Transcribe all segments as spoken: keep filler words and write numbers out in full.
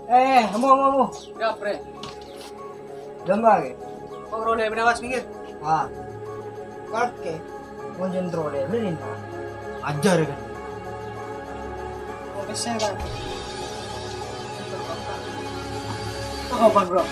Eh, kamu kamu kamu. Ya, pre. Gambar ke? Kok role benawas minggir? Ah. Kart ke? Mau jentro deh, beli nih. Ajar kan. Oh, bisa kan. Oh, apa, bro?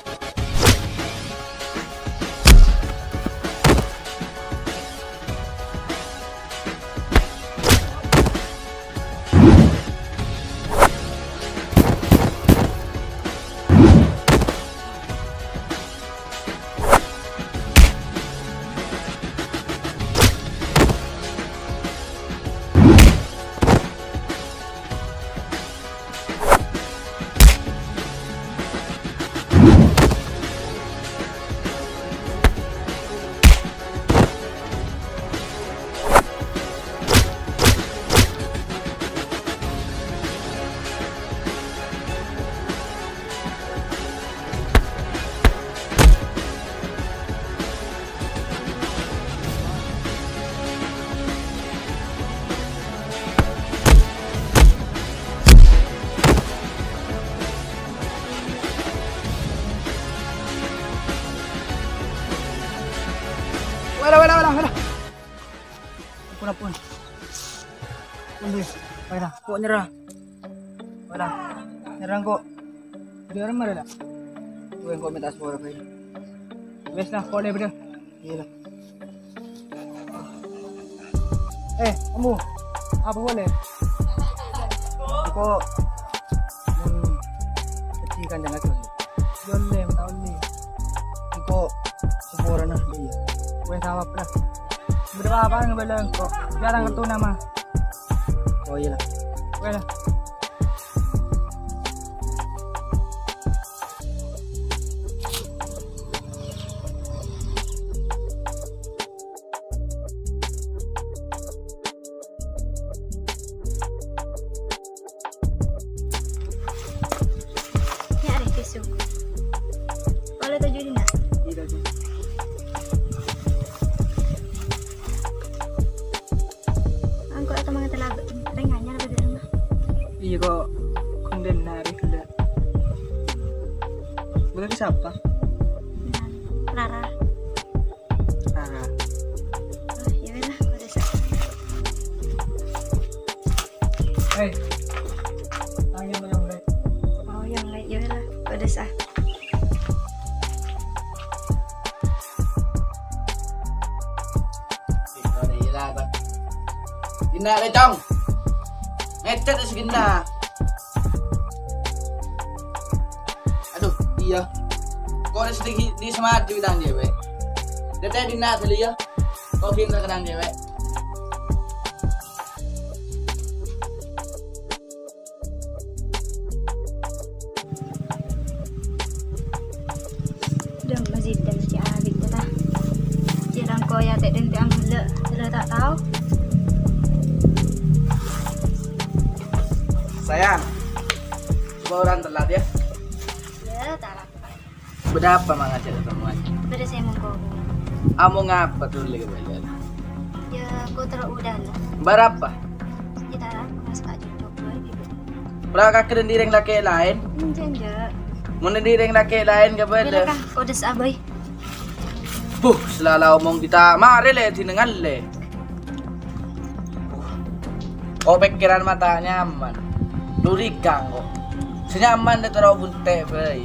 Wala wala wala wala. Ampun ampun. Ampun. Wala, kok nyerah. Wala. Nyerang kok. Biar mana dah. Gue kok minta sport apa ini. Wes lah, kok bener. Iya lah. Eh, kamu. Apa boleh? Kok hmm, kecil kan jangan tuh. Boleh, tahu nih. Kok sepora nah dia. Gue sama pula. Berapa apa ngebelang kok? Jarang kartu nama. Oh iya lah. Gue lah. Ini ada tisu. Boleh tujuh ini nak? Tidak sih. Angkut atau mga talaga. Ringannya lebih dari mana? Iya kok. Kemudian narik udah. Boleh siapa? Rara. Rara. Oh, ya lah, kau desa. Hei. Tangan mo yung right. Oh, yang lain ya lah, kau desa. Ginda deh, Cong. Ngecet si Ginda. Aduh, iya. Kok ada sedikit di semangat di bidang dia, be. Dia di nak tadi ya. Kok Ginda kadang dia, be. Dong masjid dan si Abid tu lah. Jalan kau ya tak dan tiang le, sudah tak tahu. Sayang. Coba orang telat ya. Ya tak lah. Berapa mang aja ketemuan? Pada saya mau kau. Kamu ngapa dulu lagi belajar? Ya kau terus udah lah. Berapa? Ya tak lah, mas kak cucuk dua ribu. Berapa keren direng laki lain? Mungkin je. Mau direng laki lain ke Bila benda? kah kau desa abai? Buh, selalu omong kita mari le tinengan le. Oh pikiran mata nyaman. Lurigang kok. Senyaman deh taruh bunte bayi.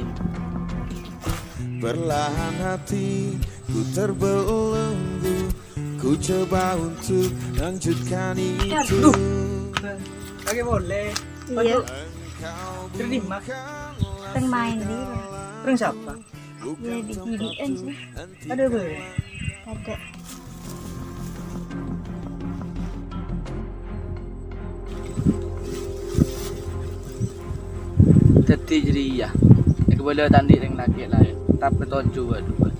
Perlahan hati ku terbelenggu. Ku coba untuk lanjutkan itu. Kagak boleh. Iya. Terima. Teng main dia. Terus siapa? Ya bikin sih. Ada apa? Ada. Jadi jadi ya. Aku boleh tandi dengan laki lain. Tapi tonju dua.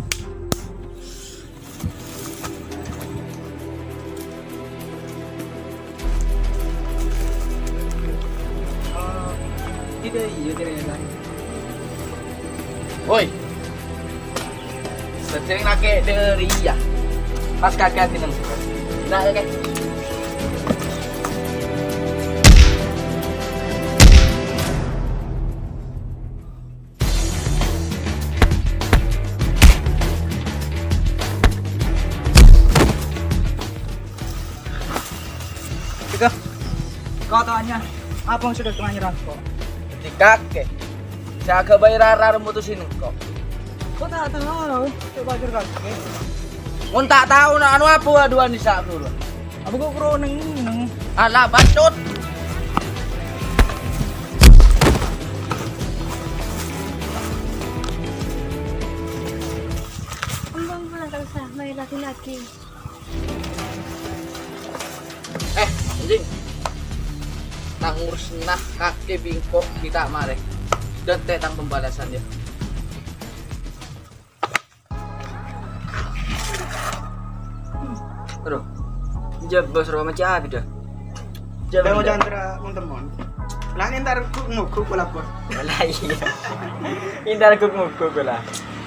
Tidak iya tidak lain. Oi. Sering laki dari ya. Pas kakak tinang. Nah, oke. tanya, apa yang sudah kau nyerangku? Di kakek. Saya kebayaran mutusin kok. Kau tak tahu, coba curhat. Mun tak tahu nak anu apa aduan di sak dulu. Apa kau kro neng neng? Alah bacot. Ambang pulang tak usah, mari laki-laki. Eh, anjing. Tak ngurus nah kakek bingkok kita mare. Dan tetang pembalasan dia. Aduh. Jab bos rumah macam apa dah? Jangan mau jangan tera teman. Lang entar kuk ngukuk bola bos. Lah iya. Indar kuk ngukuk lah.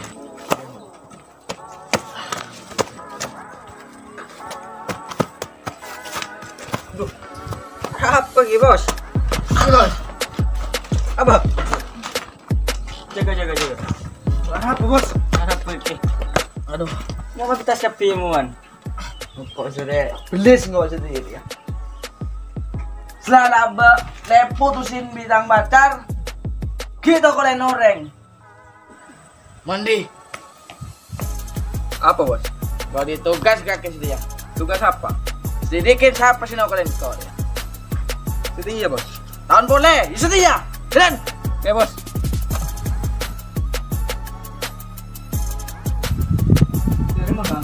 Duh. Apa lagi bos? Ini bos. Apa? Jaga jaga jaga. Apa bos? Apa lagi? Aduh. Mau kita sepi muan. Kok sudah belis nggak sendiri ya? Setelah be leputusin bidang pacar, kita kalian oreng. Mandi. Apa bos? Bagi tugas kakek dia. Tugas apa? Sedikit siapa sih kalian kau ya? Setia bos. Tahun boleh, setia. Jalan. Ya bos. Dari mana?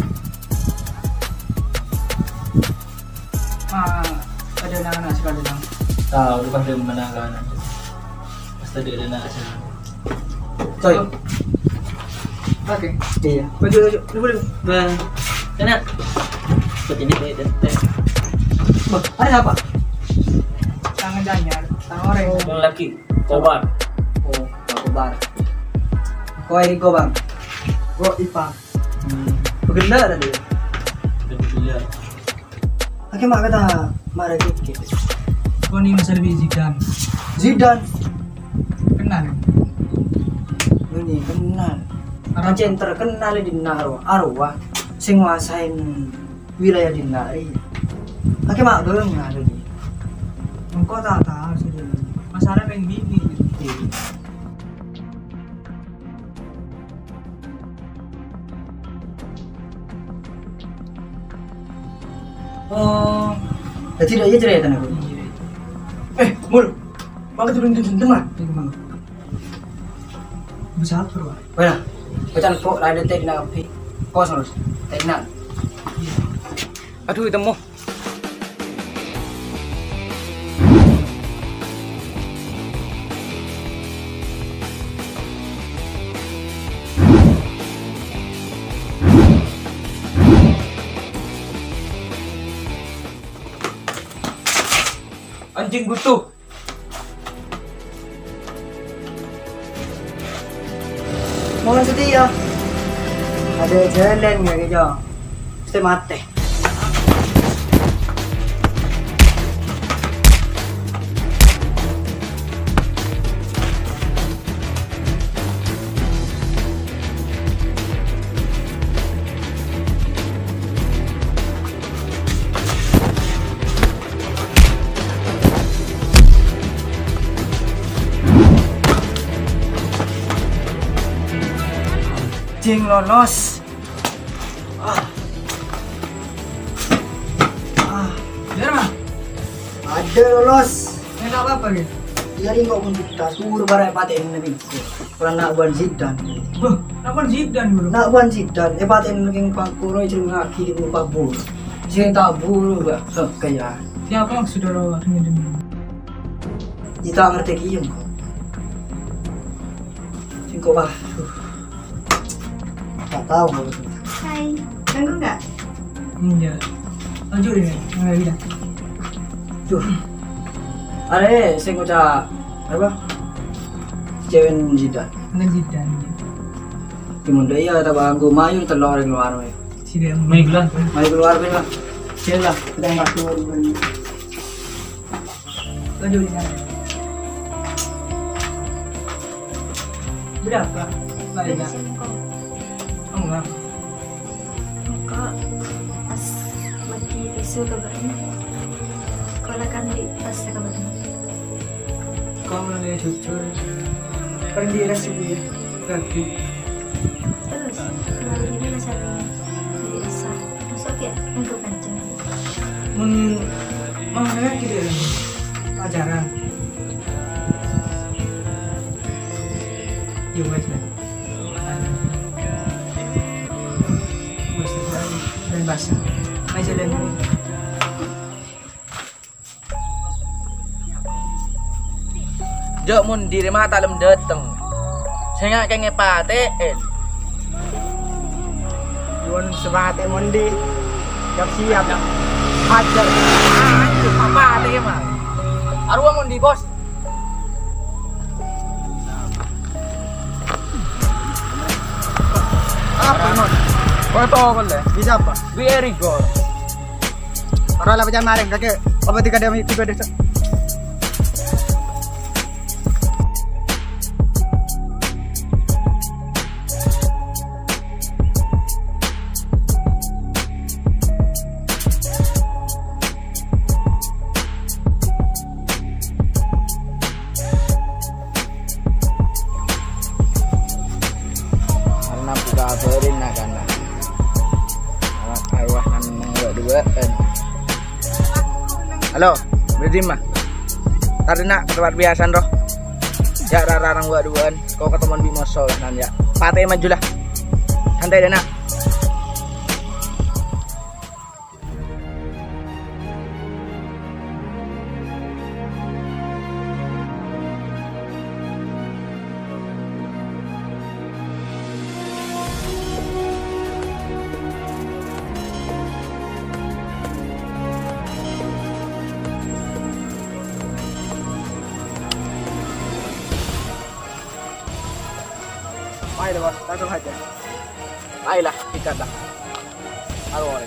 Ah, ada anak-anak sekali bang. Tahu lu pasti menangkan aja. Pasti dia ada nak aja. Coy. Oke. Iya. Baju baju. Dulu dulu. Bang, kena. Seperti ini teh teh. Bang, ada apa? Tangan danyar, tangan orang. Yang laki, kobar. Oh, aku bar. Kau Eriko bang. Kau Ipa. Hmm. Begenda tadi. Dan dia. Oke mak kata marah dikit. Kau ni masa lebih Zidane. Zidane. Kenal. Ini kenal. Rancen terkenal di Naro, Arwah, sing nguasain wilayah di Nari. Oke mak belum ada di. Engkau tak tahu sudah. Masalah yang bini. Oh, jadi dia cerita aku. Eh, mul, bang turun turun teman. Bisa apa? Wala, bacan po ada teh na kapi. Kosmos, teh na. Aduh, itu mo. Anjing butuh. Mohon setia. Ada jalan nggak gitu? Mesti mati. Jing lolos. Ah. Ah. Biar mah. Ada lolos. Ini tak apa-apa gitu. Jadi kok pun kita suruh barang paten nabi. Kurang nak buat Zidane. Beh, nak buat Zidane dulu. Nak buat Zidane. Eh paten lagi pangkuro itu ngaki di muka bur. Sini tak buru gak. So kayak. Siapa maksud lo artinya demi? Kita ngerti kiam kok. Singkok bah. Tak tahu kalau itu. Hai, ganggu nggak? Iya. Lanjut ini, nggak bisa. Tuh. Ada sing ucap apa? Cewek Zidane. Nang Zidane. Timun dia tak bangku mayu telur keluar we. Sini mayu keluar. Mayu keluar be lah. Celah, kita enggak keluar dulu. Lanjut ini. Berapa? Dari Banyak. sini kok. Oh enggak. Kok pas lagi isu kabarnya. Kalau kan di pas kabarnya. kamu mulai jujur. Paling dirasa dia berarti. Terus kalau ini masalah dirasa masuk ya untuk kancing. Mun mau nggak gitu pacaran. Ya wes lah. Wes dan basah. Masih lagi. Jok mun di rumah tak lem dateng. Saya nggak kayak ngepaten. Yun sebate mondi. Siap siap. Hajar. Anjir, apa teh mah? Arwah mun di bos. Apa mon? Kau tahu kan le? Bisa apa? Very good. Orang lah macam maring kakek. Apa tiga dia tiga dia. Karena buka berin nak karena. Awak kan dua-dua. Halo, berarti mah. Tadi nak ke tempat biasa roh. Ya rarang dua-duaan. Kau ketemuan Bimoso nan ya. Pate maju lah. Santai deh nak. Ayo bos, langsung aja. Ayolah, ikat lah. Aduh.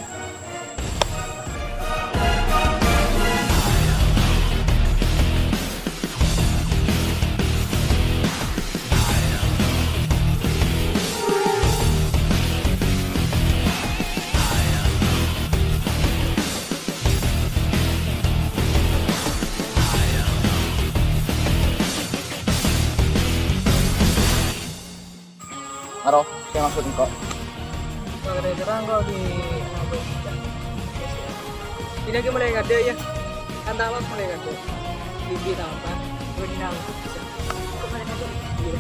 Aro, saya maksud engkau. Kalau ada terang kau di tidak kita mulai ngade ya. Kan tak apa mulai ngade. Gigi tambah, dua di nama. Kemana ngade? Iya.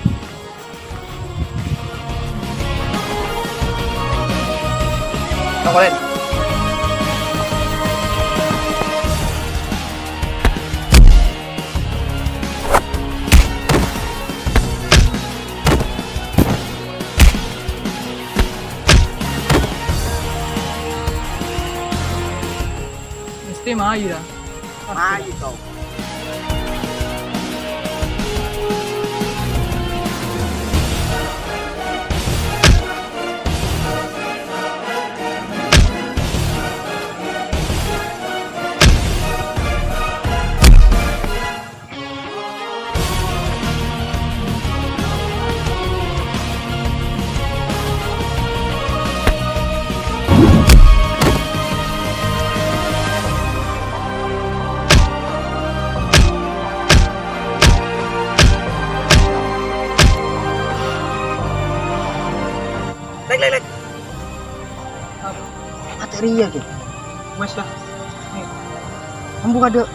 Tongolin. Mesti mai dah. Mai kau. Lek lek lek. Materi ya ke. Mas lah. Nih. Kamu buka dek.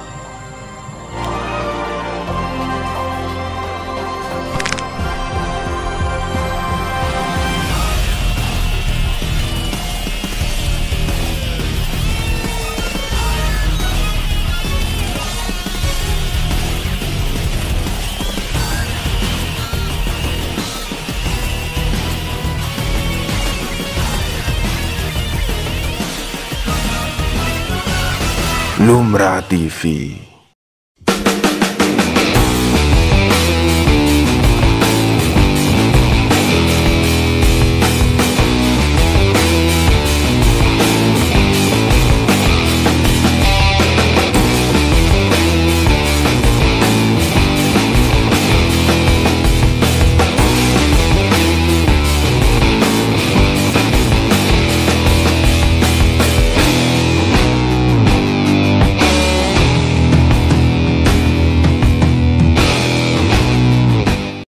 Lumrah T V.